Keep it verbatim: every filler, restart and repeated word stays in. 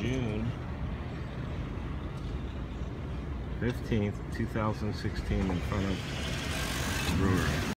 June fifteenth, two thousand sixteen in front of the brewery.